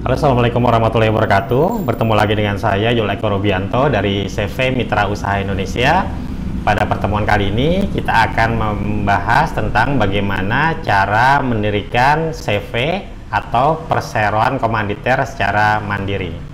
Halo, assalamualaikum warahmatullahi wabarakatuh. Bertemu lagi dengan saya Yul Eko Rubianto dari CV Mitra Usaha Indonesia. Pada pertemuan kali ini kita akan membahas tentang bagaimana cara mendirikan CV atau perseroan komanditer secara mandiri.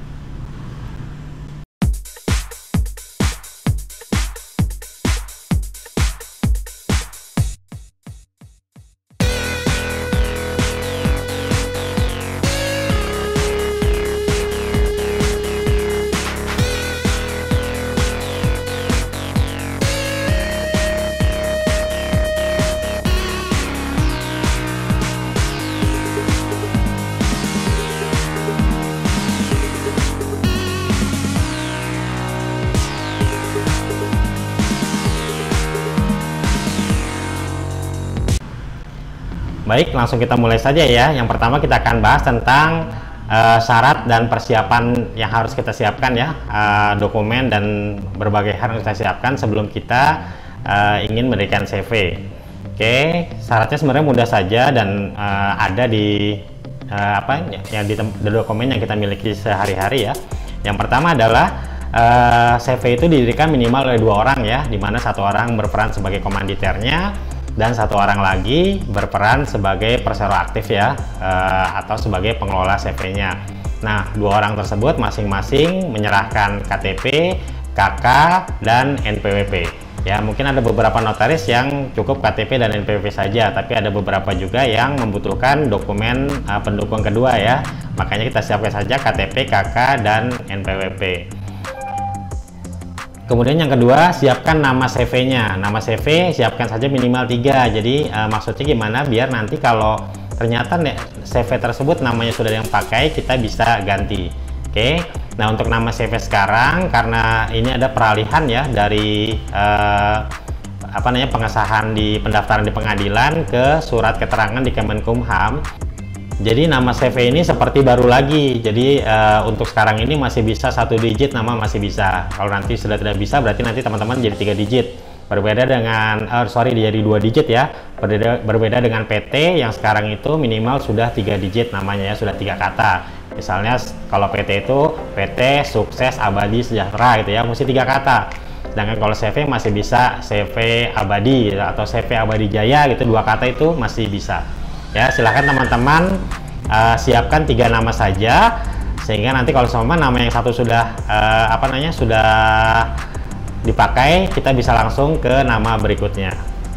Baik, langsung kita mulai saja ya. Yang pertama kita akan bahas tentang syarat dan persiapan yang harus kita siapkan ya, dokumen dan berbagai hal yang kita siapkan sebelum kita ingin mendirikan CV. Oke, syaratnya sebenarnya mudah saja dan ada di di dokumen yang kita miliki sehari-hari ya. Yang pertama adalah CV itu didirikan minimal oleh 2 orang ya, di mana 1 orang berperan sebagai komanditernya dan 1 orang lagi berperan sebagai persero aktif ya, atau sebagai pengelola CV-nya. Nah, 2 orang tersebut masing-masing menyerahkan KTP, KK, dan NPWP. Ya, mungkin ada beberapa notaris yang cukup KTP dan NPWP saja, tapi ada beberapa juga yang membutuhkan dokumen pendukung kedua ya. Makanya kita siapkan saja KTP, KK, dan NPWP. Kemudian yang kedua, siapkan nama CV-nya. Nama CV siapkan saja minimal 3. Jadi maksudnya gimana? Biar nanti kalau ternyata CV tersebut namanya sudah ada yang pakai, kita bisa ganti. Oke. Nah, untuk nama CV sekarang karena ini ada peralihan ya dari pengesahan di pendaftaran di pengadilan ke surat keterangan di Kemenkumham. Jadi nama CV ini seperti baru lagi. Jadi untuk sekarang ini masih bisa 1 digit nama masih bisa. Kalau nanti sudah tidak bisa, berarti nanti teman-teman jadi 3 digit. Berbeda dengan jadi 2 digit ya. Berbeda dengan PT yang sekarang itu minimal sudah 3 digit namanya ya, sudah 3 kata. Misalnya kalau PT itu PT Sukses Abadi Sejahtera gitu ya, mesti 3 kata. Sedangkan kalau CV masih bisa CV Abadi atau CV Abadi Jaya gitu, 2 kata itu masih bisa. Ya, silahkan teman-teman siapkan 3 nama saja, sehingga nanti kalau sama nama yang satu sudah sudah dipakai, kita bisa langsung ke nama berikutnya.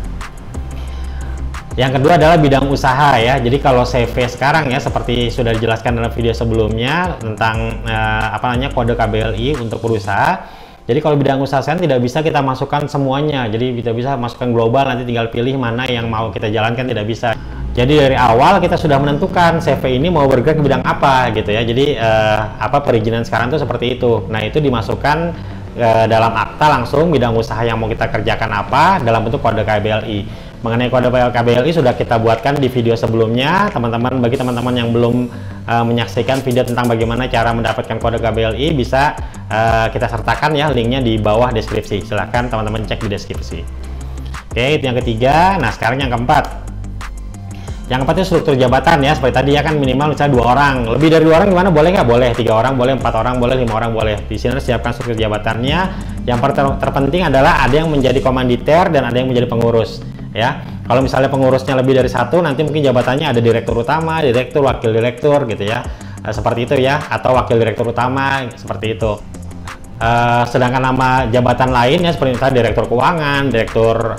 Yang kedua adalah bidang usaha ya. Jadi kalau CV sekarang ya, seperti sudah dijelaskan dalam video sebelumnya tentang kode KBLI untuk perusahaan. Jadi kalau bidang usaha saya tidak bisa kita masukkan semuanya. Jadi kita bisa masukkan global, nanti tinggal pilih mana yang mau kita jalankan, tidak bisa. Jadi dari awal kita sudah menentukan CV ini mau bergerak ke bidang apa gitu ya. Jadi perizinan sekarang itu seperti itu. Nah, itu dimasukkan dalam akta langsung bidang usaha yang mau kita kerjakan apa dalam bentuk kode KBLI. Mengenai kode KBLI sudah kita buatkan di video sebelumnya. Bagi teman-teman yang belum menyaksikan video tentang bagaimana cara mendapatkan kode KBLI, bisa kita sertakan ya linknya di bawah deskripsi. Silahkan teman-teman cek di deskripsi. Oke, itu yang ketiga. Nah, sekarang yang keempat. Yang keempat itu struktur jabatan ya, seperti tadi ya kan, minimal misalnya 2 orang. Lebih dari 2 orang gimana? Boleh nggak? Boleh. 3 orang boleh, 4 orang boleh, 5 orang boleh. Di sini siapkan struktur jabatannya. Yang terpenting adalah ada yang menjadi komanditer dan ada yang menjadi pengurus ya. Kalau misalnya pengurusnya lebih dari 1, nanti mungkin jabatannya ada direktur utama, direktur, wakil direktur gitu ya. Seperti itu ya, atau wakil direktur utama seperti itu. Sedangkan nama jabatan lainnya seperti misalnya direktur keuangan, direktur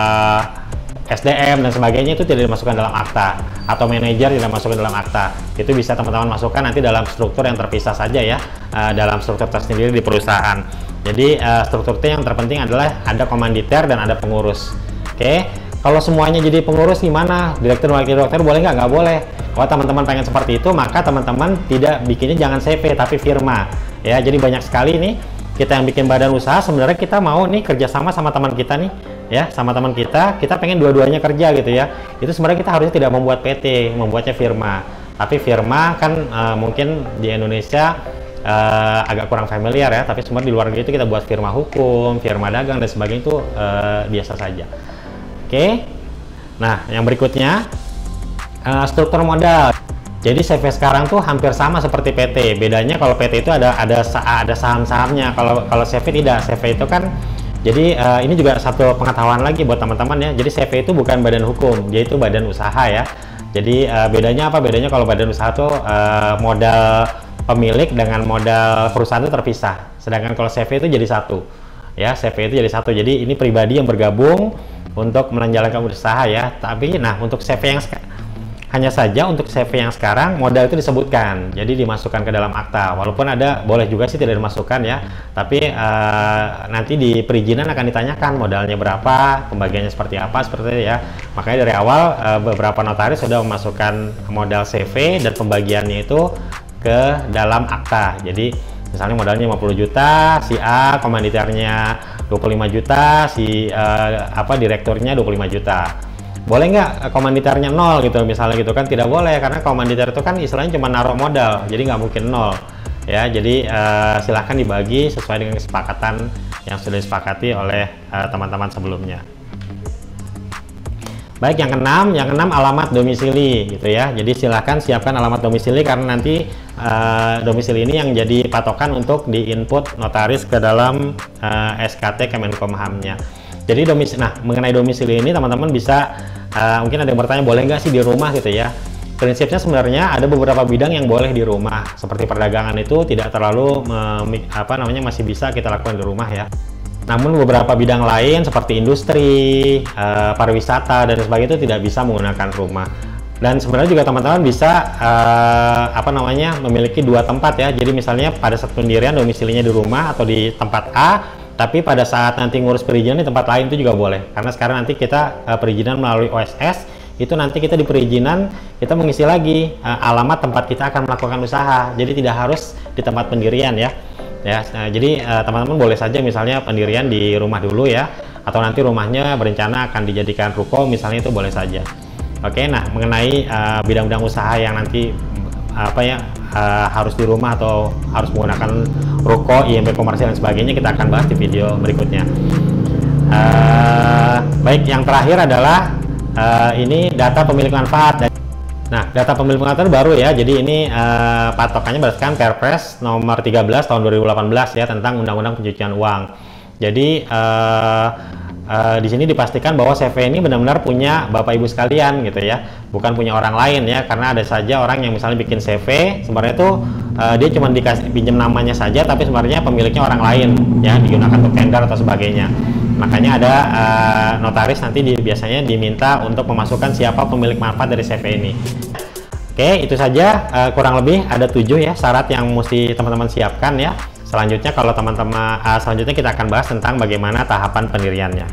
SDM dan sebagainya itu tidak dimasukkan dalam akta, atau manajer tidak masukkan dalam akta. Itu bisa teman-teman masukkan nanti dalam struktur yang terpisah saja ya, dalam struktur tersendiri di perusahaan. Jadi struktur T yang terpenting adalah ada komanditer dan ada pengurus. Oke, kalau semuanya jadi pengurus gimana? Direktur, wakil direktur boleh nggak? Nggak boleh. Kalau teman-teman pengen seperti itu, maka teman-teman tidak bikinnya jangan CV tapi firma ya. Jadi banyak sekali nih kita yang bikin badan usaha, sebenarnya kita mau nih kerjasama sama teman kita nih ya, sama teman kita pengen dua-duanya kerja gitu ya. Itu sebenarnya kita harusnya tidak membuat PT, membuatnya firma. Tapi firma kan mungkin di Indonesia agak kurang familiar ya, tapi sebenarnya di luar negeri itu kita buat firma hukum, firma dagang dan sebagainya itu biasa saja. Oke. Nah, yang berikutnya struktur modal. Jadi CV sekarang tuh hampir sama seperti PT. Bedanya kalau PT itu ada saham-sahamnya. Kalau CV tidak. CV itu kan jadi ini juga satu pengetahuan lagi buat teman-teman ya. Jadi CV itu bukan badan hukum, dia itu badan usaha ya. Jadi bedanya apa? Bedanya kalau badan usaha tuh modal pemilik dengan modal perusahaan itu terpisah. Sedangkan kalau CV itu jadi satu. Ya, CV itu jadi satu. Jadi ini pribadi yang bergabung untuk menjalankan usaha ya. Tapi nah untuk CV yang hanya saja untuk CV yang sekarang modal itu disebutkan, jadi dimasukkan ke dalam akta. Walaupun ada boleh juga sih tidak dimasukkan ya, tapi nanti di perizinan akan ditanyakan modalnya berapa, pembagiannya seperti apa, seperti itu ya. Makanya dari awal beberapa notaris sudah memasukkan modal CV dan pembagiannya itu ke dalam akta. Jadi misalnya modalnya 50 juta, si A komanditernya 25 juta, si direkturnya 25 juta. Boleh nggak komanditernya 0 gitu misalnya gitu kan? Tidak boleh, karena komanditer itu kan istilahnya cuma naruh modal, jadi nggak mungkin 0 ya. Jadi silahkan dibagi sesuai dengan kesepakatan yang sudah disepakati oleh teman-teman sebelumnya. Baik, yang keenam alamat domisili gitu ya. Jadi silahkan siapkan alamat domisili, karena nanti domisili ini yang jadi patokan untuk diinput notaris ke dalam SKT Kemenkumhamnya. Jadi mengenai domisili ini teman-teman bisa mungkin ada yang bertanya, boleh nggak sih di rumah gitu ya. Prinsipnya sebenarnya ada beberapa bidang yang boleh di rumah, seperti perdagangan itu tidak terlalu masih bisa kita lakukan di rumah ya. Namun beberapa bidang lain seperti industri, pariwisata dan sebagainya itu tidak bisa menggunakan rumah. Dan sebenarnya juga teman-teman bisa memiliki dua tempat ya. Jadi misalnya pada saat pendirian domisilinya di rumah atau di tempat A, tapi pada saat nanti ngurus perizinan di tempat lain itu juga boleh. Karena sekarang nanti kita perizinan melalui OSS, itu nanti kita di perizinan kita mengisi lagi alamat tempat kita akan melakukan usaha. Jadi tidak harus di tempat pendirian ya. Jadi teman-teman boleh saja misalnya pendirian di rumah dulu ya, atau nanti rumahnya berencana akan dijadikan ruko misalnya, itu boleh saja. Oke, nah mengenai bidang-bidang usaha yang nanti harus di rumah atau harus menggunakan ruko, IMB komersial dan sebagainya, kita akan bahas di video berikutnya. Baik, yang terakhir adalah ini data pemilik manfaat. Nah, data pemilik manfaat baru ya. Jadi ini patokannya berdasarkan Perpres nomor 13 tahun 2018 ya, tentang Undang-Undang Pencucian Uang. Jadi di sini dipastikan bahwa CV ini benar-benar punya Bapak Ibu sekalian gitu ya, bukan punya orang lain ya. Karena ada saja orang yang misalnya bikin CV, sebenarnya itu dia cuma dikasih pinjam namanya saja, tapi sebenarnya pemiliknya orang lain ya, digunakan untuk tender atau sebagainya. Makanya ada notaris nanti biasanya diminta untuk memasukkan siapa pemilik manfaat dari CV ini. Oke, itu saja kurang lebih ada 7 ya syarat yang mesti teman-teman siapkan ya. Selanjutnya selanjutnya kita akan bahas tentang bagaimana tahapan pendiriannya.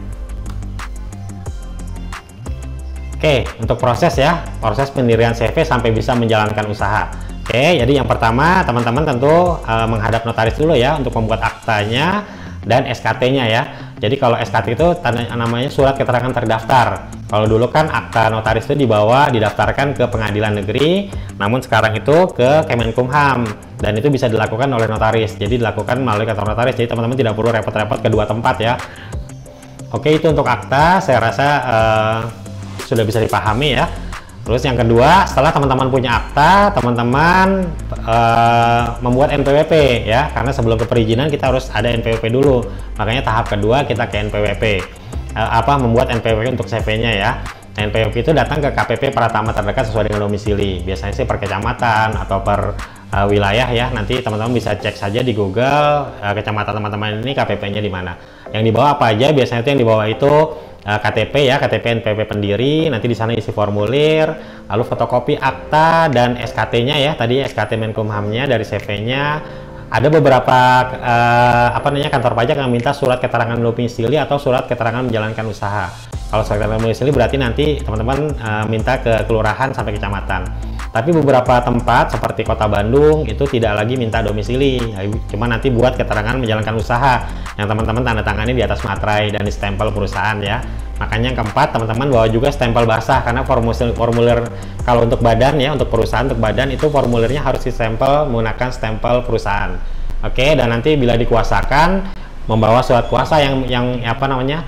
Oke, untuk proses pendirian CV sampai bisa menjalankan usaha. Oke, jadi yang pertama teman-teman tentu menghadap notaris dulu ya untuk membuat aktanya dan SKT-nya ya. Jadi kalau SKT itu namanya surat keterangan terdaftar. Kalau dulu kan akta notaris itu didaftarkan ke pengadilan negeri, namun sekarang itu ke Kemenkumham, dan itu bisa dilakukan oleh notaris. Jadi dilakukan melalui kantor notaris. Jadi teman-teman tidak perlu repot-repot ke dua tempat ya. Oke, itu untuk akta saya rasa sudah bisa dipahami ya. Terus yang kedua, setelah teman-teman punya akta, teman-teman membuat NPWP ya, karena sebelum ke perizinan kita harus ada NPWP dulu. Makanya tahap kedua kita ke NPWP. Membuat NPWP untuk CV-nya ya. NPWP itu datang ke KPP Pratama terdekat sesuai dengan domisili. Biasanya sih per kecamatan atau per wilayah ya. Nanti teman-teman bisa cek saja di Google kecamatan teman-teman ini KPP-nya di mana. Yang dibawa apa aja? Biasanya itu yang dibawa itu KTP ya, KTP NPWP pendiri, nanti di sana isi formulir, lalu fotokopi akta dan SKT-nya ya, tadi SKT Menkumhamnya dari CV-nya. Ada beberapa kantor pajak yang minta surat keterangan domisili atau surat keterangan menjalankan usaha. Kalau surat keterangan domisili berarti nanti teman-teman minta ke kelurahan sampai kecamatan. Tapi beberapa tempat seperti Kota Bandung itu tidak lagi minta domisili, cuma nanti buat keterangan menjalankan usaha yang teman-teman tanda tangani di atas materai dan di stempel perusahaan ya. Makanya yang keempat, teman-teman bawa juga stempel basah, karena formulir kalau untuk badan ya, untuk perusahaan, untuk badan itu formulirnya harus distempel menggunakan stempel perusahaan. Oke, dan nanti bila dikuasakan membawa surat kuasa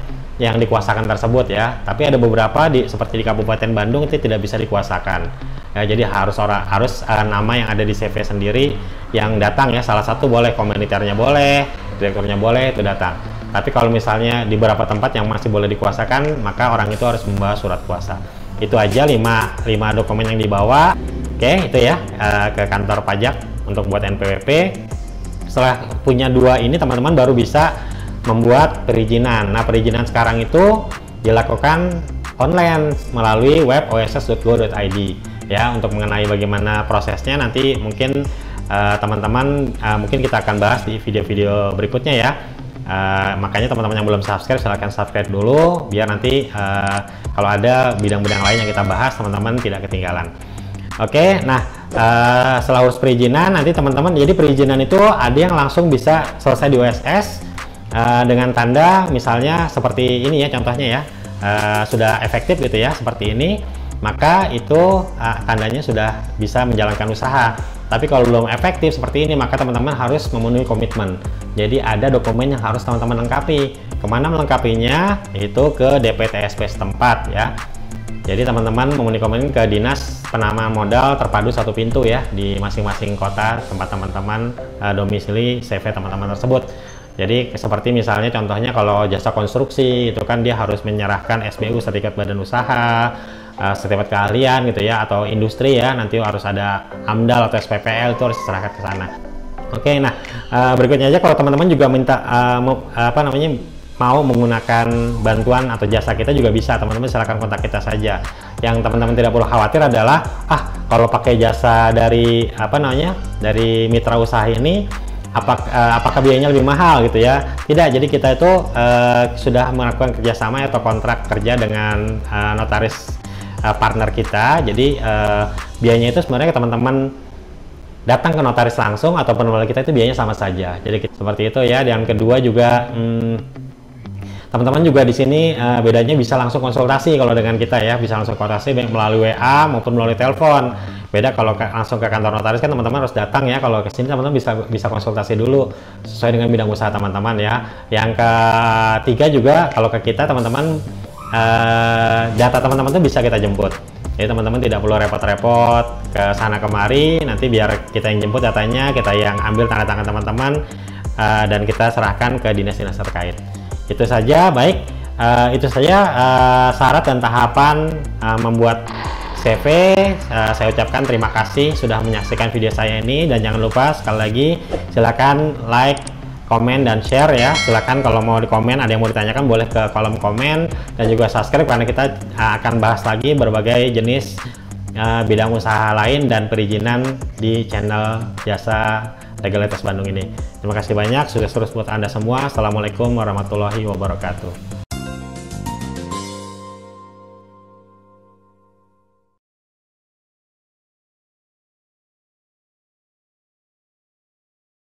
yang dikuasakan tersebut ya. Tapi ada beberapa seperti di Kabupaten Bandung itu tidak bisa dikuasakan. ya. Jadi harus nama yang ada di CV sendiri yang datang ya. Salah satu boleh, komuniternya boleh, direkturnya boleh, itu datang. Tapi kalau misalnya di beberapa tempat yang masih boleh dikuasakan, maka orang itu harus membawa surat kuasa. Itu aja 5 dokumen yang dibawa. Oke, itu ya, ke kantor pajak untuk buat NPWP. Setelah punya 2 ini, teman-teman baru bisa membuat perizinan. Nah, perizinan sekarang itu dilakukan online melalui web oss.go.id ya. Untuk mengenai bagaimana prosesnya nanti mungkin teman-teman mungkin kita akan bahas di video-video berikutnya ya. Makanya teman-teman yang belum subscribe, silahkan subscribe dulu biar nanti kalau ada bidang-bidang lain yang kita bahas, teman-teman tidak ketinggalan. Oke, nah setelah urus perizinan, nanti teman-teman, jadi perizinan itu ada yang langsung bisa selesai di OSS dengan tanda misalnya seperti ini ya, contohnya ya, sudah efektif gitu ya, seperti ini, maka itu tandanya sudah bisa menjalankan usaha. Tapi kalau belum efektif seperti ini, maka teman-teman harus memenuhi komitmen. Jadi ada dokumen yang harus teman-teman lengkapi. Kemana melengkapinya? Itu ke DPTSP setempat ya. Jadi teman-teman memenuhi komitmen ke Dinas Penanaman Modal Terpadu Satu Pintu ya, di masing-masing kota tempat teman-teman domisili CV teman-teman tersebut. Jadi seperti misalnya contohnya kalau jasa konstruksi itu kan dia harus menyerahkan SBU, sertifikat badan usaha, sertifikat keahlian gitu ya, atau industri ya, nanti harus ada AMDAL atau SPPL, itu harus diserahkan ke sana. Oke, nah berikutnya aja kalau teman-teman juga minta mau menggunakan bantuan atau jasa kita juga bisa, teman-teman silakan kontak kita saja. Yang teman-teman tidak perlu khawatir adalah kalau pakai jasa dari dari mitra usaha ini apakah biayanya lebih mahal gitu ya. Tidak, jadi kita itu sudah melakukan kerjasama atau kontrak kerja dengan notaris partner kita. Jadi biayanya itu sebenarnya teman-teman datang ke notaris langsung ataupun melalui kita itu biayanya sama saja. Jadi seperti itu ya. Dan kedua juga teman-teman juga di sini bedanya bisa langsung konsultasi kalau dengan kita ya, bisa langsung konsultasi baik melalui WA maupun melalui telepon. Beda kalau langsung ke kantor notaris kan teman-teman harus datang ya. Kalau ke sini teman-teman bisa konsultasi dulu sesuai dengan bidang usaha teman-teman ya. Yang ketiga juga kalau ke kita teman-teman data teman-teman tuh bisa kita jemput. Jadi teman-teman tidak perlu repot-repot ke sana kemari, nanti biar kita yang jemput datanya, kita yang ambil tanda tangan teman-teman dan kita serahkan ke dinas-dinas terkait. Itu saja, baik. Itu saja syarat dan tahapan membuat CV. Saya ucapkan terima kasih sudah menyaksikan video saya ini, dan jangan lupa sekali lagi silakan like, komen, dan share ya. Silakan kalau mau di komen, ada yang mau ditanyakan boleh ke kolom komen, dan juga subscribe karena kita akan bahas lagi berbagai jenis bidang usaha lain dan perizinan di channel Jasa Legalitas Bandung ini. Terima kasih banyak, sukses terus buat Anda semua. Assalamualaikum warahmatullahi wabarakatuh.